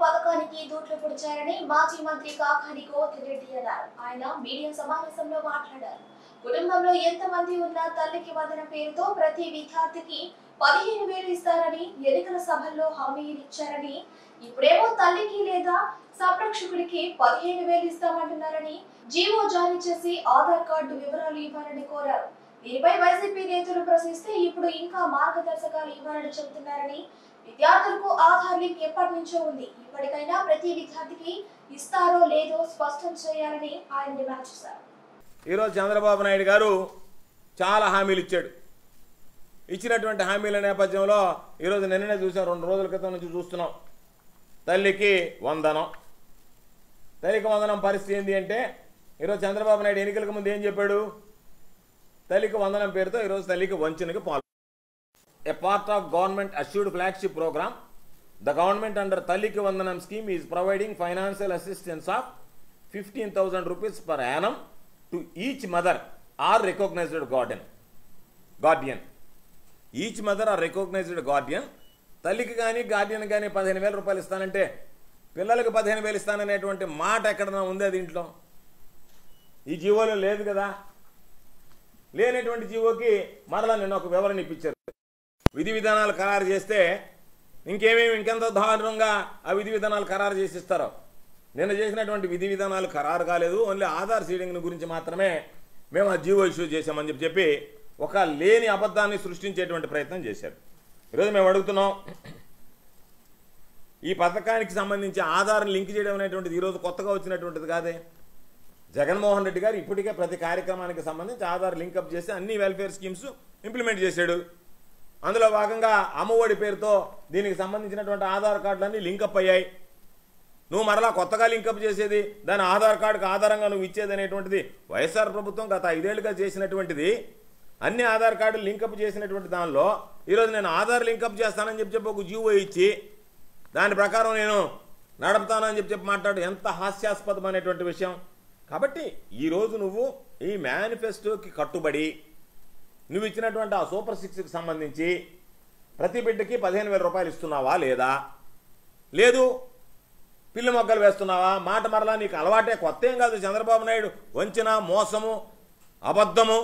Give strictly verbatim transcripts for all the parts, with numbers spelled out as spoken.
పథకానికి దూట్లు పొడిచారని మాజీ మంత్రి కాకాని గోవర్ధన్ రెడ్డి అన్నారు. ఆయన మీడియా సమావేశంలో మాట్లాడారు. కుటుంబంలో ఎంతమంది ఉన్నా తల్లికి వందనం పేరుతో ప్రతి విద్యార్థికి పదిహేను వేలు ఇస్తారని ఎన్నికల సభల్లో హామీలు ఇచ్చారని, ఇప్పుడేమో తల్లికి లేదా సంరక్షకుడికి పదిహేను వేలు ఇస్తామంటున్నారని జీవో జారీ చేసి ఆధార్ కార్డు వివరాలు ఇవ్వాలని కోరారు. దీనిపై వైసీపీ నేతలు ప్రశ్నిస్తే ఇప్పుడు ఇంకా మార్గదర్శకాలు ఇవ్వాలని చెబుతున్నారని, విద్యార్థులకు ఆధార్ లింక్ ఎప్పటి నుంచో ఉంది, ఇప్పటికైనా ప్రతి విద్యార్థికి ఇస్తారో లేదో స్పష్టం చేయాలని ఆయన డిమాండ్ చేశారు. ఈరోజు చంద్రబాబు నాయుడు గారు చాలా హామీలు ఇచ్చాడు. ఇచ్చినటువంటి హామీల నేపథ్యంలో ఈరోజు నిన్ననే చూసాం, రెండు రోజుల క్రితం నుంచి చూస్తున్నాం. తల్లికి వందనం, తల్లికి వందనం పరిస్థితి ఏంటి అంటే, ఈరోజు చంద్రబాబు నాయుడు ఎన్నికలకు ముందు ఏం చెప్పాడు? తల్లికి వందనం పేరుతో ఈరోజు తల్లికి వంచనకి పాల్గొన్నారు. A part of government assured flagship program, the government under Talliki Vandanam scheme is providing financial assistance of fifteen thousand rupees per annum to each mother or recognized guardian. Guardian. Each mother or recognized guardian. తల్లికి కానీ Guardian కానీ పదిహేను వేల రూపాయలు ఇస్తానంటే పిల్లలకు పదిహేను వేలు ఇస్తాననేటువంటి మాట ఎక్కడన్నా ఉందా దీంట్లో? ఈ జీవోలో లేదు కదా. లేనటువంటి జీవోకి మరలా నేను ఒక వివరణ ఇప్పించారు. విధి విధానాలు ఖరారు చేస్తే ఇంకేమేమి ఇంకెంత దారుణంగా ఆ విధి విధానాలు ఖరారు చేసి ఇస్తారో. నిన్న చేసినటువంటి విధి విధానాలు ఖరారు కాలేదు, ఓన్లీ ఆధార్ సీడింగ్ గురించి మాత్రమే మేము ఆ జీవో ఇష్యూ చేశామని చెప్పి చెప్పి ఒక లేని అబద్ధాన్ని సృష్టించేటువంటి ప్రయత్నం చేశారు. ఈరోజు మేము అడుగుతున్నాం, ఈ పథకానికి సంబంధించి ఆధార్ లింక్ చేయడం అనేటువంటిది ఈరోజు కొత్తగా వచ్చినటువంటిది కాదే. జగన్మోహన్ రెడ్డి గారు ఇప్పటికే ప్రతి కార్యక్రమానికి సంబంధించి ఆధార్ లింకప్ చేసి అన్ని వెల్ఫేర్ స్కీమ్స్ ఇంప్లిమెంట్ చేశాడు. అందులో భాగంగా అమ్మఒడి పేరుతో దీనికి సంబంధించినటువంటి ఆధార్ కార్డులన్నీ లింకప్ అయ్యాయి. నువ్వు మరలా కొత్తగా లింకప్ చేసేది, దాని ఆధార్ కార్డుకు ఆధారంగా నువ్వు ఇచ్చేది అనేటువంటిది వైఎస్ఆర్ ప్రభుత్వం గత ఐదేళ్లుగా చేసినటువంటిది. అన్ని ఆధార్ కార్డులు లింకప్ చేసినటువంటి దానిలో ఈరోజు నేను ఆధార్ లింకప్ చేస్తానని చెప్పి చెప్పి ఒక జీవో ఇచ్చి దాని ప్రకారం నేను నడుపుతానని చెప్పి చెప్పి మాట్లాడు ఎంత హాస్యాస్పదమైనటువంటి విషయం. కాబట్టి ఈరోజు నువ్వు ఈ మేనిఫెస్టోకి కట్టుబడి నువ్వు ఇచ్చినటువంటి ఆ సూపర్ సిక్స్కి సంబంధించి ప్రతి బిడ్డకి పదిహేను వేల రూపాయలు ఇస్తున్నావా లేదా, లేదు పిల్లి మొగ్గలు వేస్తున్నావా? మాట మరలా నీకు అలవాటే, కొత్త ఏం కాదు. చంద్రబాబు నాయుడు వంచన, మోసము, అబద్ధము,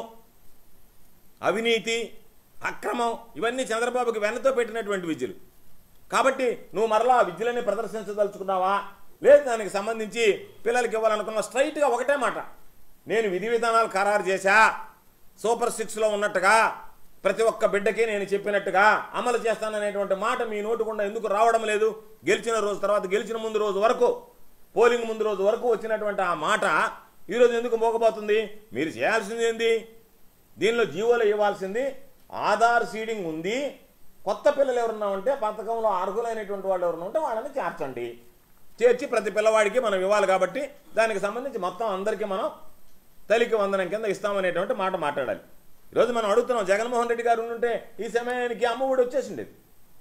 అవినీతి, అక్రమం ఇవన్నీ చంద్రబాబుకి వెన్నతో పెట్టినటువంటి విద్యలు. కాబట్టి నువ్వు మరలా ఆ విద్యలని ప్రదర్శించదలుచుకున్నావా? లేదు దానికి సంబంధించి పిల్లలకి ఇవ్వాలనుకున్న స్ట్రైట్గా ఒకటే మాట, నేను విధి విధానాలు ఖరారు చేశా, సూపర్ సిక్స్లో ఉన్నట్టుగా ప్రతి ఒక్క బిడ్డకి నేను చెప్పినట్టుగా అమలు చేస్తాననేటువంటి మాట మీ నోటుకుండా ఎందుకు రావడం లేదు? గెలిచిన రోజు తర్వాత గెలిచిన ముందు రోజు వరకు, పోలింగ్ ముందు రోజు వరకు వచ్చినటువంటి ఆ మాట ఈరోజు ఎందుకు మోగబోతుంది? మీరు చేయాల్సింది ఏంది? దీనిలో జీవోలో ఇవ్వాల్సింది ఆధార్ సీడింగ్ ఉంది. కొత్త పిల్లలు ఎవరున్నా ఉంటే పథకంలో అర్హులైనటువంటి వాళ్ళు ఎవరున్నా ఉంటే వాళ్ళని చేర్చండి, చేర్చి ప్రతి పిల్లవాడికి మనం ఇవ్వాలి. కాబట్టి దానికి సంబంధించి మొత్తం అందరికీ మనం తల్లికి వందనం కింద ఇస్తామనేటువంటి మాట మాట్లాడాలి. ఈరోజు మనం అడుగుతున్నాం, జగన్మోహన్ రెడ్డి గారు ఉంటే ఈ సమయానికి అమ్మఒడి వచ్చేసిండేది.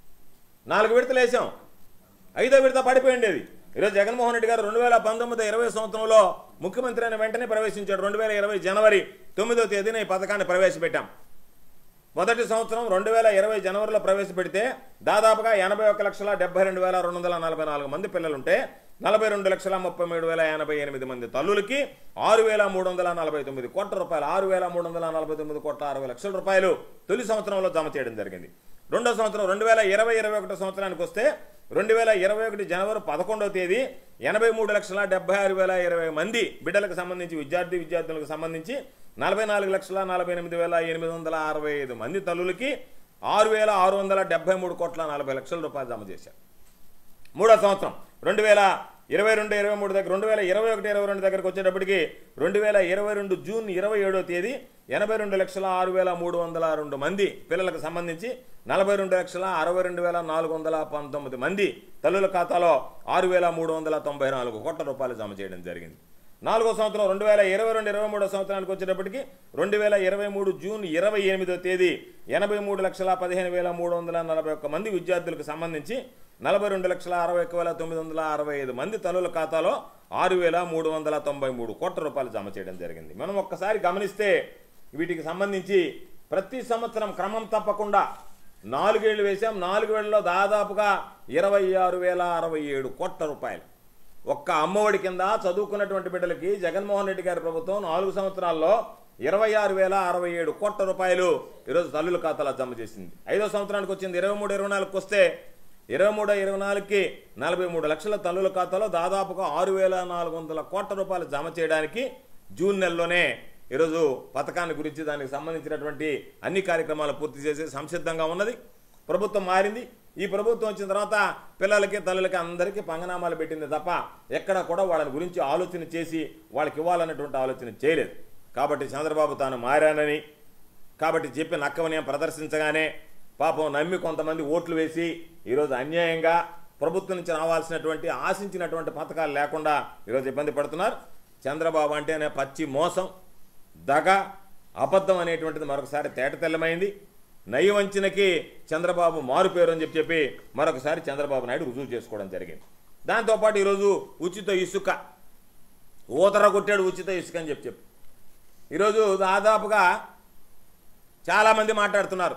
నాలుగు విడతలు వేసాం, ఐదో విడత పడిపోయిండేది. ఈరోజు జగన్మోహన్ రెడ్డి గారు రెండు వేల పంతొమ్మిది ఇరవై సంవత్సరంలో ముఖ్యమంత్రి అయిన వెంటనే ప్రవేశించాడు. రెండు వేల ఇరవై జనవరి తొమ్మిదవ తేదీన ఈ పథకాన్ని ప్రవేశపెట్టాం. మొదటి సంవత్సరం రెండు వేల ఇరవై జనవరిలో ప్రవేశపెడితే దాదాపుగా ఎనభై ఒక్క లక్షల డెబ్బై రెండు వేల రెండు వందల నలభై నాలుగు మంది పిల్లలుంటే నలభై రెండు లక్షల ముప్పై మూడు వేల ఎనభై ఎనిమిది మంది తల్లులకి ఆరు వేల మూడు వందల నలభై తొమ్మిది కోట్ల రూపాయలు ఆరు వేల మూడు వందల నలభై తొమ్మిది కోట్ల అరవై లక్షల రూపాయలు తొలి సంవత్సరంలో జమ చేయడం జరిగింది. రెండో సంవత్సరం రెండు వేల ఇరవై ఇరవై ఒకటి సంవత్సరానికి వస్తే రెండు వేల ఇరవై ఒకటి జనవరి పదకొండవ తేదీ ఎనభై మూడు లక్షల డెబ్బై ఆరు వేల ఇరవై మంది బిడ్డలకు సంబంధించి విద్యార్థి విద్యార్థులకు సంబంధించి నలభై నాలుగు లక్షల నలభై ఎనిమిది వేల ఎనిమిది వందల అరవై ఐదు మంది తల్లులకి ఆరు వేల ఆరు వందల డెబ్బై మూడు కోట్ల నలభై లక్షల రూపాయలు జమ చేశారు. మూడో సంవత్సరం రెండు వేల ఇరవై రెండు ఇరవై మూడు దగ్గర రెండు వేల ఇరవై ఒకటి ఇరవై రెండు దగ్గరకు వచ్చేటప్పటికి రెండు వేల ఇరవై రెండు జూన్ ఇరవై ఏడో తేదీ ఎనభై రెండు లక్షల ఆరు వేల మూడు వందల రెండు మంది పిల్లలకు సంబంధించి నలభై రెండు లక్షల అరవై రెండు వేల నాలుగు వందల పంతొమ్మిది మంది తల్లుల ఖాతాలో ఆరు వేల మూడు వందల తొంభై నాలుగు కోట్ల రూపాయలు జమ చేయడం జరిగింది. నాలుగో సంవత్సరం రెండు వేల ఇరవై రెండు ఇరవై మూడో సంవత్సరానికి వచ్చేటప్పటికి రెండు వేల ఇరవై మూడు జూన్ ఇరవై ఎనిమిదో తేదీ ఎనభై మూడు లక్షల పదిహేను వేల మూడు వందల నలభై ఒక్క మంది విద్యార్థులకు సంబంధించి నలభై రెండు లక్షల అరవై ఒక్క వేల తొమ్మిది వందల అరవై ఐదు మంది తల్లుల ఖాతాలో ఆరు వేల మూడు వందల తొంభై మూడు కోట్ల రూపాయలు జమ చేయడం జరిగింది. మనం ఒక్కసారి గమనిస్తే వీటికి సంబంధించి ప్రతి సంవత్సరం క్రమం తప్పకుండా నాలుగేళ్లు వేసాం. నాలుగేళ్లలో దాదాపుగా ఇరవై ఆరు వేల అరవై ఏడు కోట్ల రూపాయలు ఒక్క అమ్మఒడి కింద చదువుకున్నటువంటి బిడ్డలకి జగన్మోహన్ రెడ్డి గారి ప్రభుత్వం నాలుగు సంవత్సరాల్లో ఇరవై ఆరు వేల అరవై ఏడు కోట్ల రూపాయలు ఈరోజు తల్లుల ఖాతాలో జమ చేసింది. ఐదో సంవత్సరానికి వచ్చింది ఇరవై మూడు ఇరవై నాలుగుకి వస్తే ఇరవై మూడు ఇరవై నాలుగుకి నలభై మూడు లక్షల తల్లుల ఖాతాలో దాదాపుగా ఆరు వేల నాలుగు వందల కోట్ల రూపాయలు జమ చేయడానికి జూన్ నెలలోనే ఈరోజు పథకాన్ని గురించి దానికి సంబంధించినటువంటి అన్ని కార్యక్రమాలు పూర్తి చేసి సంసిద్ధంగా ఉన్నది. ప్రభుత్వం మారింది. ఈ ప్రభుత్వం వచ్చిన తర్వాత పిల్లలకి తల్లులకి అందరికీ పంగనామాలు పెట్టింది తప్ప ఎక్కడ కూడా వాళ్ళని గురించి ఆలోచన చేసి వాళ్ళకి ఇవ్వాలన్నటువంటి ఆలోచన చేయలేదు. కాబట్టి చంద్రబాబు తాను మారానని కాబట్టి చెప్పి నక్కవని ప్రదర్శించగానే పాపం నమ్మి కొంతమంది ఓట్లు వేసి ఈరోజు అన్యాయంగా ప్రభుత్వం నుంచి రావాల్సినటువంటి ఆశించినటువంటి పథకాలు లేకుండా ఈరోజు ఇబ్బంది పడుతున్నారు. చంద్రబాబు అంటేనే పచ్చి మోసం, దగ, అబద్ధం అనేటువంటిది మరొకసారి తేటతెల్లమైంది. నయవంచనకి చంద్రబాబు మారు పేరు అని చెప్పి చెప్పి మరొకసారి చంద్రబాబు నాయుడు రుజువు చేసుకోవడం జరిగింది. దాంతోపాటు ఈరోజు ఉచిత ఇసుక ఊతర కొట్టాడు, ఉచిత ఇసుక అని చెప్పి చెప్పి ఈరోజు దాదాపుగా చాలామంది మాట్లాడుతున్నారు.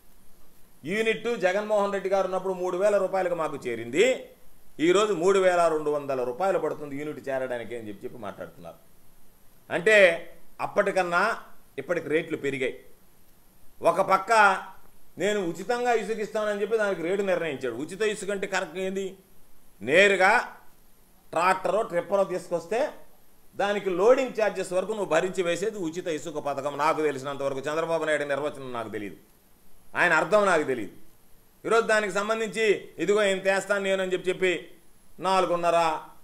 యూనిట్ జగన్మోహన్ రెడ్డి గారు ఉన్నప్పుడు మూడు వేల రూపాయలకు మాకు చేరింది, ఈరోజు మూడు వేల రెండు వందల రూపాయలు పడుతుంది యూనిట్ చేరడానికి అని చెప్పి చెప్పి మాట్లాడుతున్నారు. అంటే అప్పటికన్నా ఇప్పటికి రేట్లు పెరిగాయి. ఒక పక్క నేను ఉచితంగా ఇసుక ఇస్తానని చెప్పి దానికి రేటు నిర్ణయించాడు. ఉచిత ఇసుక అంటే కరెక్ట్ ఏంది? నేరుగా ట్రాక్టరో ట్రిప్పరో తీసుకొస్తే దానికి లోడింగ్ ఛార్జెస్ వరకు నువ్వు భరించి వేసేది ఉచిత ఇసుక పథకం. నాకు తెలిసినంత వరకు చంద్రబాబు నాయుడు నిర్వచనం నాకు తెలియదు, ఆయన అర్థం నాకు తెలియదు. ఈరోజు దానికి సంబంధించి ఇదిగో ఇంత వేస్తాను నేను అని చెప్పి చెప్పి నాలుగున్నర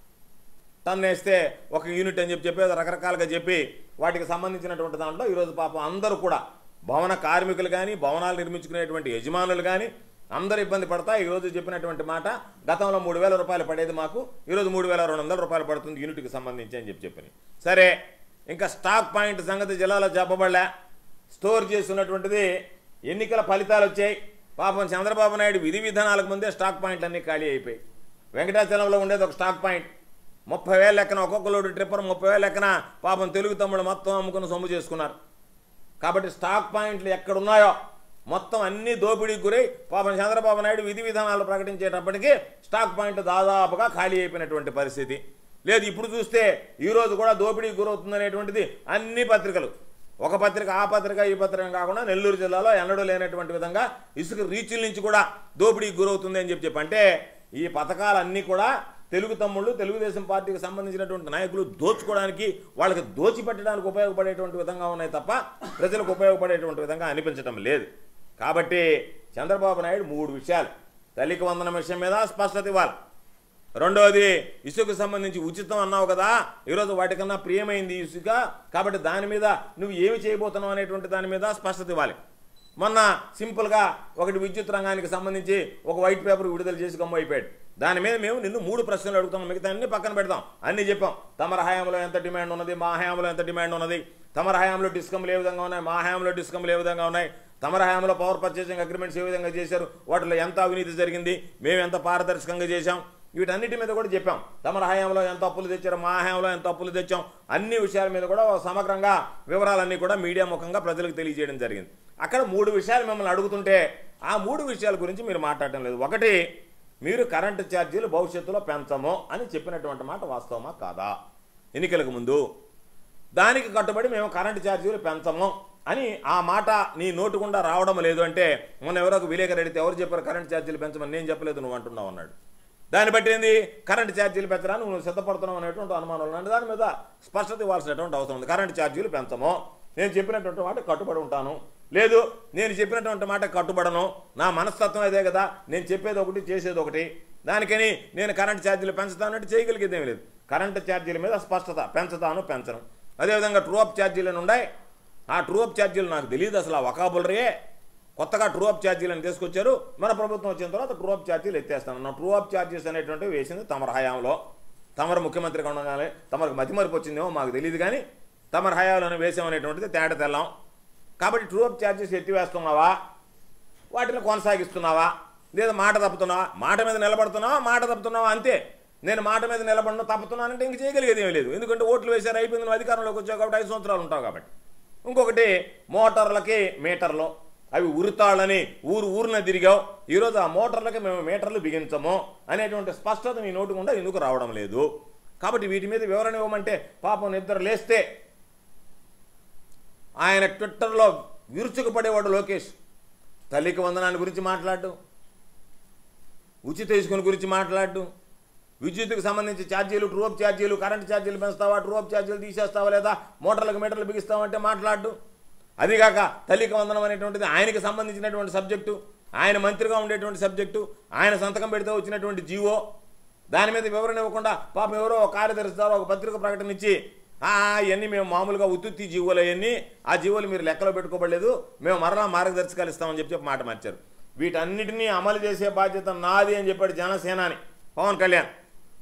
టన్ వేస్తే ఒక యూనిట్ అని చెప్పి చెప్పి రకరకాలుగా చెప్పి వాటికి సంబంధించినటువంటి దాంట్లో ఈరోజు పాపం అందరూ కూడా భవన కార్మికులు కానీ భవనాలు నిర్మించుకునేటువంటి యజమానులు కానీ అందరూ ఇబ్బంది పడతా. ఈరోజు చెప్పినటువంటి మాట గతంలో మూడు వేల రూపాయలు పడేది మాకు ఈరోజు మూడు వేల రెండు వందల రూపాయలు పడుతుంది యూనిట్కి సంబంధించి అని చెప్పి చెప్పని. సరే, ఇంకా స్టాక్ పాయింట్ సంగతి జిల్లాలో చెప్పబడలే. స్టోర్ చేస్తున్నటువంటిది ఎన్నికల ఫలితాలు వచ్చాయి. పాపం చంద్రబాబు నాయుడు విధి విధానాలకు ముందే స్టాక్ పాయింట్లు అన్నీ ఖాళీ అయిపోయి. వెంకటాచలంలో ఉండేది ఒక స్టాక్ పాయింట్, ముప్పై వేల లెక్కన ఒక్కొక్క లోడు ట్రిప్పర్ ముప్పై వేల లెక్కన పాపం తెలుగు తమ్ముడు మొత్తం అమ్ముకుని సొమ్ము చేసుకున్నారు. కాబట్టి స్టాక్ పాయింట్లు ఎక్కడున్నాయో మొత్తం అన్ని దోపిడీకి గురై పాపం చంద్రబాబు నాయుడు విధి విధానాలు ప్రకటించేటప్పటికీ స్టాక్ పాయింట్ దాదాపుగా ఖాళీ అయిపోయినటువంటి పరిస్థితి లేదు. ఇప్పుడు చూస్తే ఈరోజు కూడా దోపిడీకి గురవుతుందనేటువంటిది అన్ని పత్రికలు, ఒక పత్రిక ఆ పత్రిక ఈ పత్రిక కాకుండా నెల్లూరు జిల్లాలో ఎన్నడూ లేనటువంటి విధంగా ఇసుక రీచుల నుంచి కూడా దోపిడీకి గురవుతుంది అని చెప్పి చెప్పి అంటే ఈ పథకాలన్నీ కూడా తెలుగు తమ్ముళ్ళు తెలుగుదేశం పార్టీకి సంబంధించినటువంటి నాయకులు దోచుకోవడానికి వాళ్ళకి దోచిపెట్టడానికి ఉపయోగపడేటువంటి విధంగా ఉన్నాయి తప్ప ప్రజలకు ఉపయోగపడేటువంటి విధంగా అనిపించడం లేదు. కాబట్టి చంద్రబాబు నాయుడు మూడు విషయాలు, తల్లికి వందనం విషయం మీద స్పష్టత ఇవ్వాలి. రెండవది, ఇసుకు సంబంధించి ఉచితం అన్నావు కదా, ఈరోజు వాటికన్నా ప్రియమైంది ఇసుక, కాబట్టి దాని మీద నువ్వు ఏమి చేయబోతున్నావు అనేటువంటి దాని మీద స్పష్టత ఇవ్వాలి. మొన్న సింపుల్గా ఒకటి విద్యుత్ రంగానికి సంబంధించి ఒక వైట్ పేపర్ విడుదల చేసి గమ్ము అయిపోయాడు. దాని మీద మేము నిన్ను మూడు ప్రశ్నలు అడుగుతాం, మిగతా అన్ని పక్కన పెడతాం. అన్నీ చెప్పాం. తమర హయాంలో ఎంత డిమాండ్ ఉన్నది, మా హయాంలో ఎంత డిమాండ్ ఉన్నది, తమర హయాంలో డిస్కమ్లు ఏ విధంగా ఉన్నాయి, మా హయాంలో డిస్కమ్లు ఏ విధంగా ఉన్నాయి, తమర హయాంలో పవర్ పర్చేసింగ్ అగ్రిమెంట్స్ ఏ విధంగా చేశారు, వాటిలో ఎంత అవినీతి జరిగింది, మేము ఎంత పారదర్శకంగా చేశాం, వీటన్నిటి మీద కూడా చెప్పాం. తమర హయాంలో ఎంత అప్పులు తెచ్చారు, మా హయాంలో ఎంత అప్పులు తెచ్చాం, అన్ని విషయాల మీద కూడా సమగ్రంగా వివరాలన్నీ కూడా మీడియా ముఖంగా ప్రజలకు తెలియజేయడం జరిగింది. అక్కడ మూడు విషయాలు మిమ్మల్ని అడుగుతుంటే ఆ మూడు విషయాల గురించి మీరు మాట్లాడటం లేదు. ఒకటి, మీరు కరెంటు ఛార్జీలు భవిష్యత్తులో పెంచము అని చెప్పినటువంటి మాట వాస్తవమా కాదా? ఎన్నికలకు ముందు దానికి కట్టుబడి మేము కరెంటు ఛార్జీలు పెంచము అని ఆ మాట నీ నోటు గుండా రావడం లేదు అంటే, మొన్న ఎవరో విలేకరు అడిగితే ఎవరు చెప్పారు కరెంటు ఛార్జీలు పెంచమని, నేను చెప్పలేదు నువ్వు అంటున్నావు అన్నాడు. దాన్ని బట్టి ఏంది కరెంటు ఛార్జీలు పెంచరా నువ్వు సిద్ధపడుతున్నావు అనేటువంటి అనుమానాలు అంటే దాని మీద స్పష్టత ఇవ్వాల్సినటువంటి అవసరం ఉంది. కరెంటు ఛార్జీలు పెంచము, నేను చెప్పినటువంటి మాట కట్టుబడి ఉంటాను, లేదు నేను చెప్పినటువంటి మాట కట్టుబడను, నా మనస్తత్వం అదే కదా, నేను చెప్పేది ఒకటి చేసేది ఒకటి, దానికని నేను కరెంటు ఛార్జీలు పెంచుతానంటే చేయగలిగేది ఏమి లేదు. కరెంటు ఛార్జీల మీద స్పష్టత, పెంచుతాను పెంచను. అదేవిధంగా ట్రూ అప్ ఛార్జీలను ఉన్నాయి, ఆ ట్రూ అప్ ఛార్జీలు నాకు తెలియదు అసలు, ఆ వకాబులరే కొత్తగా ట్రూ అప్ ఛార్జీలను తీసుకొచ్చారు. మన ప్రభుత్వం వచ్చిన తర్వాత ట్రూ అప్ ఛార్జీలు ఎత్తేస్తాను. ట్రూ అప్ ఛార్జెస్ అనేటువంటివి వేసింది తమర హయాంలో, తమరు ముఖ్యమంత్రిగా ఉండగానే, తమకు మతిమరుపు వచ్చిందేమో మాకు తెలియదు కానీ తమర హయాంలోనే వేసామనేటువంటిది తేట తెల్లాం. కాబట్టి ట్రూ అప్ ఛార్జెస్ ఎత్తివేస్తున్నావా, వాటిని కొనసాగిస్తున్నావా, లేదా మాట తప్పుతున్నావా, మాట మీద నిలబడుతున్నావా, మాట తప్పుతున్నావా, అంతే. నేను మాట మీద నిలబడిన తప్పుతున్నానంటే ఇంక చేయగలిగేది ఏమీ లేదు, ఎందుకంటే ఓట్లు వేసారు అయిపోయింది, నువ్వు అధికారంలోకి వచ్చావు కాబట్టి ఐదు సంవత్సరాలు ఉంటావు కాబట్టి. ఇంకొకటి, మోటార్లకి మీటర్లు అవి ఉరితాళ్ళని ఊరు ఊరిన తిరిగావు, ఈరోజు ఆ మోటార్లకి మేము మీటర్లు బిగించము అనేటువంటి స్పష్టత నీ నోటి గుండా ఎందుకు రావడం లేదు? కాబట్టి వీటి మీద వివరణ ఇవ్వమంటే పాపం నిద్ర లేస్తే ఆయన ట్విట్టర్లో విరుచుకుపడేవాడు లోకేష్. తల్లికి వందనాన్ని గురించి మాట్లాడు, ఉచిత ఇసుకను గురించి మాట్లాడు, విద్యుత్తుకు సంబంధించి ఛార్జీలు, ట్రూఅప్ ఛార్జీలు, కరెంటు ఛార్జీలు పెంచుతావా, ట్రూఅప్ ఛార్జీలు తీసేస్తావా లేదా, మోటార్లకు మీటర్లు బిగిస్తావంటే మాట్లాడు. అదిగాక తల్లికి వందనం అనేటువంటిది ఆయనకి సంబంధించినటువంటి సబ్జెక్టు, ఆయన మంత్రిగా ఉండేటువంటి సబ్జెక్టు, ఆయన సంతకం పెడితే వచ్చినటువంటి జీవో, దాని మీద వివరణ ఇవ్వకుండా పాపం ఎవరో ఒక కార్యదర్శి ద్వారా ఒక పత్రిక ప్రకటన ఇచ్చి అవన్నీ మేము మామూలుగా ఉత్తుత్తి జీవోలు అవన్నీ ఆ జీవోలు మీరు లెక్కలో పెట్టుకోబడలేదు, మేము మరలా మార్గదర్శకాలు ఇస్తామని చెప్పి చెప్పి మాట మార్చారు. వీటన్నిటినీ అమలు చేసే బాధ్యత నాది అని చెప్పాడు జనసేనాని పవన్ కళ్యాణ్.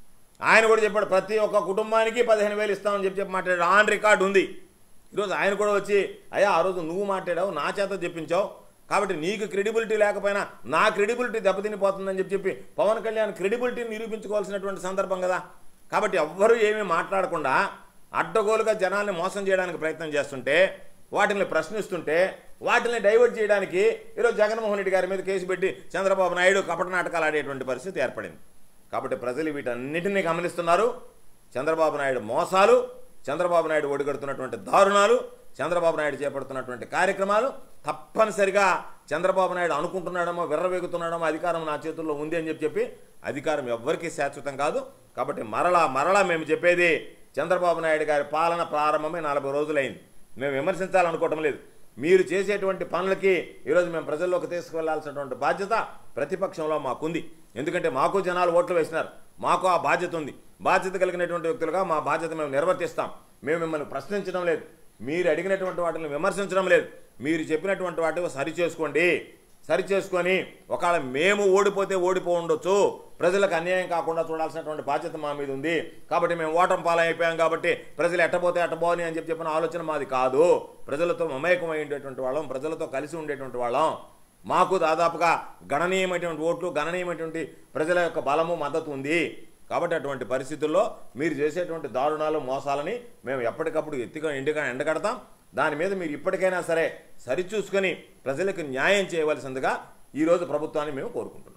ఆయన కూడా చెప్పాడు ప్రతి ఒక్క కుటుంబానికి పదిహేను వేలు ఇస్తామని చెప్పి చెప్పి మాట్లాడాడు. ఆన్ రికార్డు ఉంది. ఈరోజు ఆయన కూడా వచ్చి అయ్యా ఆ రోజు నువ్వు మాట్లాడావు, నా చేత చెప్పించావు, కాబట్టి నీకు క్రెడిబిలిటీ లేకపోయినా నా క్రెడిబిలిటీ దెబ్బతినిపోతుందని చెప్పి చెప్పి పవన్ కళ్యాణ్ క్రెడిబిలిటీని నిరూపించుకోవాల్సినటువంటి సందర్భం కదా. కాబట్టి ఎవ్వరూ ఏమీ మాట్లాడకుండా అడ్డగోలుగా జనాల్ని మోసం చేయడానికి ప్రయత్నం చేస్తుంటే, వాటిని ప్రశ్నిస్తుంటే, వాటిని డైవర్ట్ చేయడానికి ఈరోజు జగన్మోహన్ రెడ్డి గారి మీద కేసు పెట్టి చంద్రబాబు నాయుడు కపట నాటకాలు ఆడేటువంటి పరిస్థితి ఏర్పడింది. కాబట్టి ప్రజలు వీటన్నిటినీ గమనిస్తున్నారు. చంద్రబాబు నాయుడు మోసాలు, చంద్రబాబు నాయుడు ఒడిగడుతున్నటువంటి దారుణాలు, చంద్రబాబు నాయుడు చేపడుతున్నటువంటి కార్యక్రమాలు తప్పనిసరిగా చంద్రబాబు నాయుడు అనుకుంటున్నాడమో, విర్రవేగుతున్నాడమో అధికారం నా చేతుల్లో ఉంది అని చెప్పి చెప్పి అధికారం ఎవ్వరికీ శాశ్వతం కాదు. కాబట్టి మరలా మరలా మేము చెప్పేది, చంద్రబాబు నాయుడు గారి పాలన ప్రారంభమై నలభై రోజులైంది. మేము విమర్శించాలనుకోవటం లేదు. మీరు చేసేటువంటి పనులకి ఈరోజు మేము ప్రజల్లోకి తీసుకువెళ్లాల్సినటువంటి బాధ్యత ప్రతిపక్షంలో మాకుంది. ఎందుకంటే మాకు జనాలు ఓట్లు వేసినారు, మాకు ఆ బాధ్యత ఉంది. బాధ్యత కలిగినటువంటి వ్యక్తులుగా మా బాధ్యత మేము నిర్వర్తిస్తాం. మేము మిమ్మల్ని ప్రశ్నించడం లేదు, మీరు అడిగినటువంటి వాటిని విమర్శించడం లేదు. మీరు చెప్పినటువంటి వాటిని సరి చేసుకోండి. సరి చేసుకొని ఒకవేళ మేము ఓడిపోతే ఓడిపో ఉండొచ్చు, ప్రజలకు అన్యాయం కాకుండా చూడాల్సినటువంటి బాధ్యత మా మీద ఉంది. కాబట్టి మేము ఓటమి పాలైపోయాం కాబట్టి ప్రజలు ఎట్టపోతే ఎట్టబోని అని చెప్పి చెప్పిన ఆలోచన మాది కాదు. ప్రజలతో మమేకమై ఉండేటువంటి వాళ్ళం, ప్రజలతో కలిసి ఉండేటువంటి వాళ్ళం. మాకు దాదాపుగా గణనీయమైనటువంటి ఓట్లు, గణనీయమైనటువంటి ప్రజల యొక్క బలము, మద్దతు ఉంది. కాబట్టి అటువంటి పరిస్థితుల్లో మీరు చేసేటువంటి దారుణాలు, మోసాలని మేము ఎప్పటికప్పుడు ఎత్తిగా ఎండుగా ఎండగడతాం. దాని మీద మీరు ఇప్పటికైనా సరే సరిచూసుకొని ప్రజలకు న్యాయం చేయవలసిందిగా ఈరోజు ప్రభుత్వాన్ని మేము కోరుకుంటున్నాం.